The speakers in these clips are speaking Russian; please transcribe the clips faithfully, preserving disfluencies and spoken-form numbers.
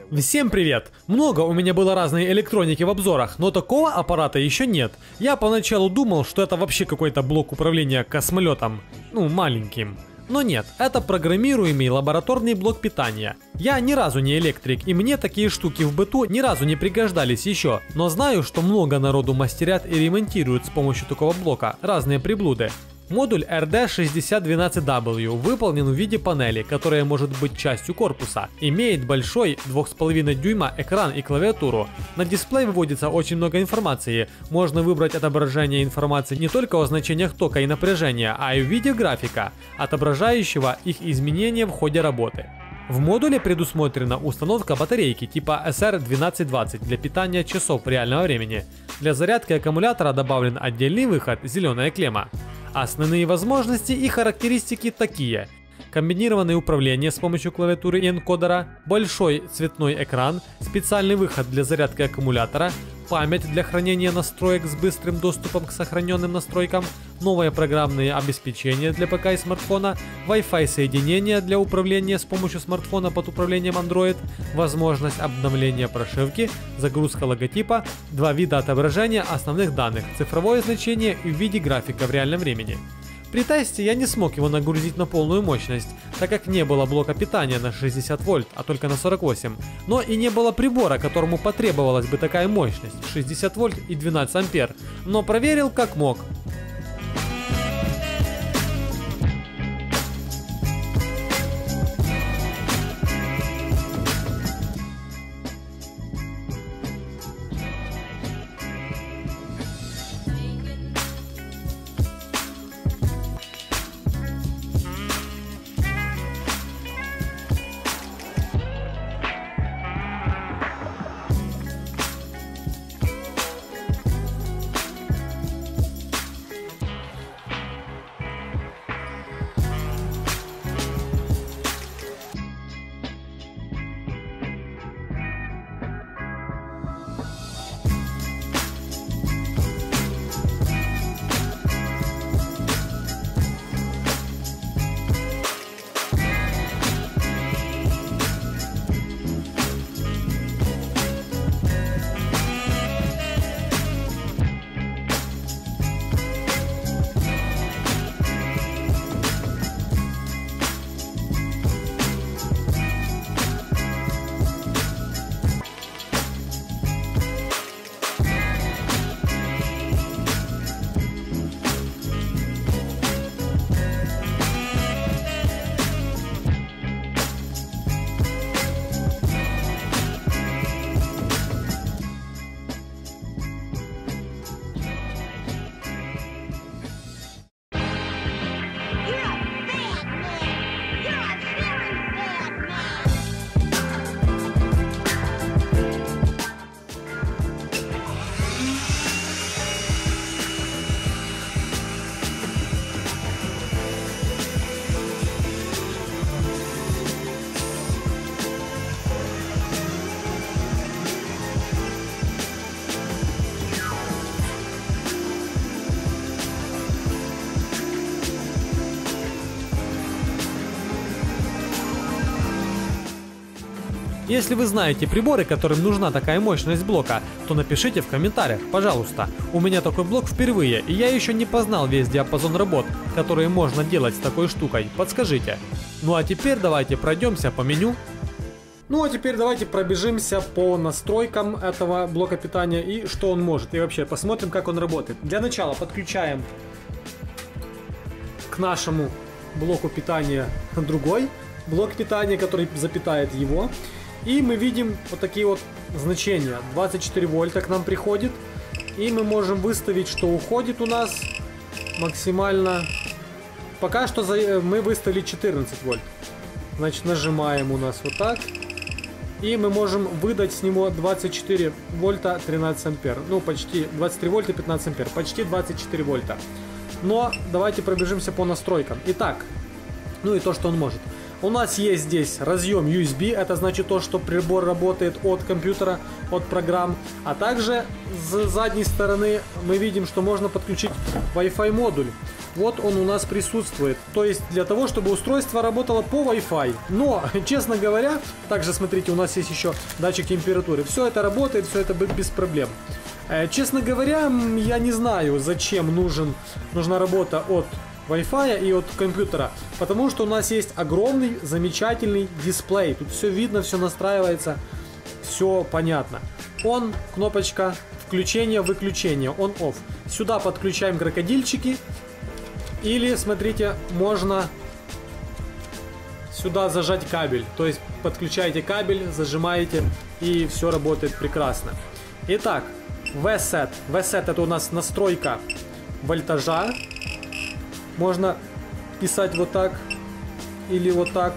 Всем привет! Много у меня было разной электроники в обзорах, но такого аппарата еще нет. Я поначалу думал, что это вообще какой-то блок управления космолетом, ну маленьким. Но нет, это программируемый лабораторный блок питания. Я ни разу не электрик, и мне такие штуки в быту ни разу не пригождались еще, но знаю, что много народу мастерят и ремонтируют с помощью такого блока разные приблуды. Модуль эр дэ шестьдесят двенадцать дабл ю выполнен в виде панели, которая может быть частью корпуса. Имеет большой два с половиной дюйма экран и клавиатуру. На дисплей выводится очень много информации. Можно выбрать отображение информации не только о значениях тока и напряжения, а и в виде графика, отображающего их изменения в ходе работы. В модуле предусмотрена установка батарейки типа эс эр двенадцать двадцать для питания часов реального времени. Для зарядки аккумулятора добавлен отдельный выход «Зеленая клемма». Основные возможности и характеристики такие: комбинированное управление с помощью клавиатуры и энкодера, большой цветной экран, специальный выход для зарядки аккумулятора, память для хранения настроек с быстрым доступом к сохраненным настройкам, новое программное обеспечение для ПК и смартфона, Wi-Fi соединение для управления с помощью смартфона под управлением Android, возможность обновления прошивки, загрузка логотипа, два вида отображения основных данных, цифровое значение и в виде графика в реальном времени. При тесте я не смог его нагрузить на полную мощность, так как не было блока питания на шестьдесят вольт, а только на сорок восемь. Но и не было прибора, которому потребовалась бы такая мощность, шестьдесят вольт и двенадцать ампер. Но проверил как мог. Если вы знаете приборы, которым нужна такая мощность блока, то напишите в комментариях, пожалуйста. У меня такой блок впервые, и я еще не познал весь диапазон работ, которые можно делать с такой штукой. Подскажите. Ну а теперь давайте пройдемся по меню. Ну а теперь давайте пробежимся по настройкам этого блока питания и что он может. И вообще посмотрим, как он работает. Для начала подключаем к нашему блоку питания другой блок питания, который запитает его. И мы видим вот такие вот значения. двадцать четыре вольта к нам приходит. И мы можем выставить, что уходит у нас максимально. Пока что мы выставили четырнадцать вольт. Значит, нажимаем у нас вот так. И мы можем выдать с него двадцать четыре вольта тринадцать ампер. Ну, почти двадцать три вольта пятнадцать ампер. Почти двадцать четыре вольта. Но давайте пробежимся по настройкам. Итак, ну и то, что он может. У нас есть здесь разъем ю эс би, это значит то, что прибор работает от компьютера, от программ. А также с задней стороны мы видим, что можно подключить Wi-Fi модуль. Вот он у нас присутствует. То есть для того, чтобы устройство работало по Wi-Fi. Но, честно говоря, также смотрите, у нас есть еще датчик температуры. Все это работает, все это без проблем. Честно говоря, я не знаю, зачем нужен, нужна работа от Wi-Fi и от компьютера. Потому что у нас есть огромный, замечательный дисплей. Тут все видно, все настраивается, все понятно. Он, кнопочка включения, выключения, on-off. Сюда подключаем крокодильчики. Или, смотрите, можно сюда зажать кабель. То есть подключаете кабель, зажимаете, и все работает прекрасно. Итак, ви сет. ви сет это у нас настройка вольтажа. Можно писать вот так или вот так.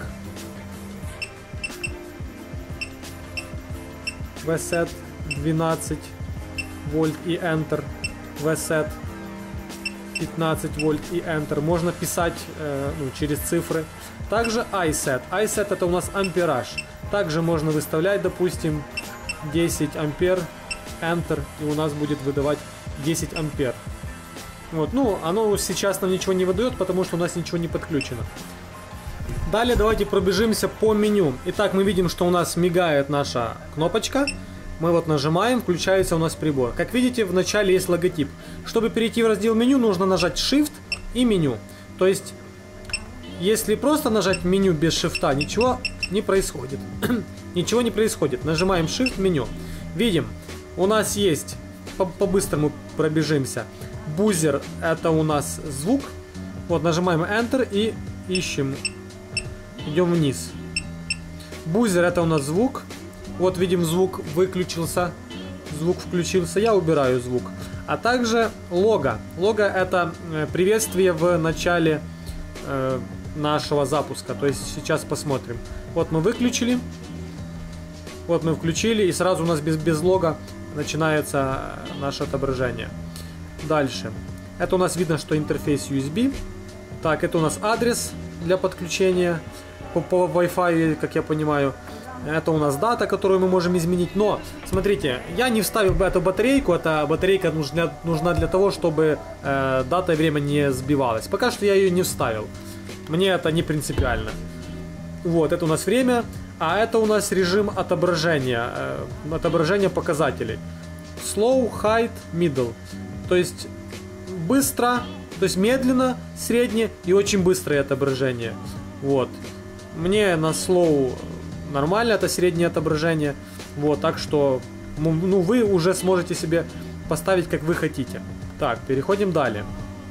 ви сет двенадцать вольт и Enter. ви сет пятнадцать вольт и Enter. Можно писать э, ну, через цифры. Также ай сет. ай сет это у нас ампераж. Также можно выставлять, допустим, десять ампер. Enter. И у нас будет выдавать десять ампер. Вот, ну, оно сейчас нам ничего не выдает, потому что у нас ничего не подключено. Далее давайте пробежимся по меню. Итак, мы видим, что у нас мигает наша кнопочка. Мы вот нажимаем, включается у нас прибор. Как видите, в начале есть логотип. Чтобы перейти в раздел меню, нужно нажать Shift и меню. То есть, если просто нажать меню без шифта, ничего не происходит. Ничего не происходит. Нажимаем Shift, меню. Видим, у нас есть, по-быстрому пробежимся. Бузер — это у нас звук. Вот, нажимаем Enter и ищем. Идем вниз. Бузер — это у нас звук. Вот видим, звук выключился. Звук включился. Я убираю звук. А также лого. Лого — это приветствие в начале э, нашего запуска. То есть сейчас посмотрим. Вот мы выключили. Вот мы включили. И сразу у нас без, без лога начинается наше отображение. Дальше. Это у нас видно, что интерфейс ю эс би. Так, это у нас адрес для подключения по, по Wi-Fi, как я понимаю. Это у нас дата, которую мы можем изменить. Но, смотрите, я не вставил эту батарейку. Эта батарейка нужна, нужна для того, чтобы э, дата и время не сбивалась. Пока что я ее не вставил. Мне это не принципиально. Вот, это у нас время. А это у нас режим отображения. Э, отображения показателей. Slow, High, Middle. То есть быстро, то есть медленно, среднее и очень быстрое отображение. Вот. Мне на slow нормально, это среднее отображение. Вот, так что ну, вы уже сможете себе поставить, как вы хотите. Так, переходим далее.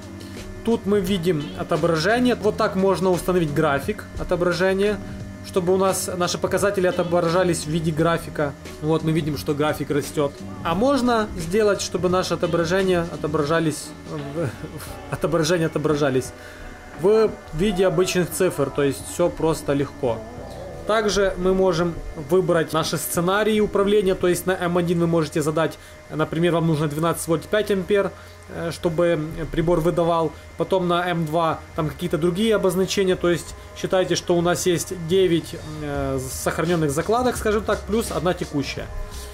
Тут мы видим отображение. Вот так можно установить график отображения, чтобы у нас наши показатели отображались в виде графика. Вот мы видим, что график растет. А можно сделать, чтобы наши отображения отображались, отображения отображались в виде обычных цифр. То есть все просто легко. Также мы можем выбрать наши сценарии управления. То есть на эм один вы можете задать, например, вам нужно двенадцать вольт пять ампер, чтобы прибор выдавал. Потом на эм два там какие-то другие обозначения. То есть считайте, что у нас есть девять э, сохраненных закладок, скажем так, плюс одна текущая.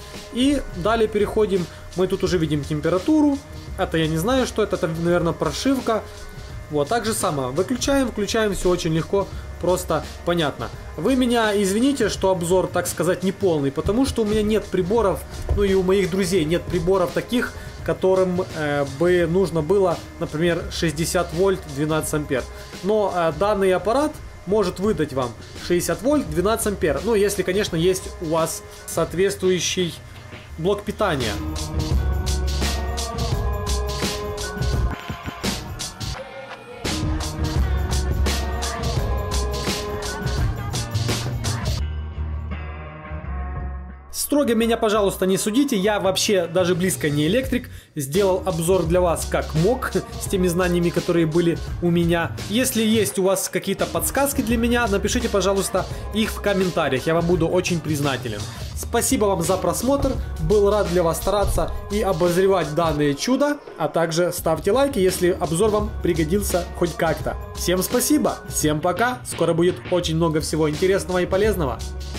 И далее переходим. Мы тут уже видим температуру. Это я не знаю, что это. Это, наверное, прошивка. Вот, так же самое. Выключаем, включаем, все очень легко, просто понятно. Вы меня извините, что обзор, так сказать, не полный, потому что у меня нет приборов, ну и у моих друзей нет приборов таких, которым э, бы нужно было, например, шестьдесят вольт, двенадцать ампер. Но э, данный аппарат может выдать вам шестьдесят вольт, двенадцать ампер. Ну, если, конечно, есть у вас соответствующий блок питания. Строго меня, пожалуйста, не судите, я вообще даже близко не электрик, сделал обзор для вас как мог, с теми знаниями, которые были у меня. Если есть у вас какие-то подсказки для меня, напишите, пожалуйста, их в комментариях, я вам буду очень признателен. Спасибо вам за просмотр, был рад для вас стараться и обозревать данное чудо, а также ставьте лайки, если обзор вам пригодился хоть как-то. Всем спасибо, всем пока, скоро будет очень много всего интересного и полезного.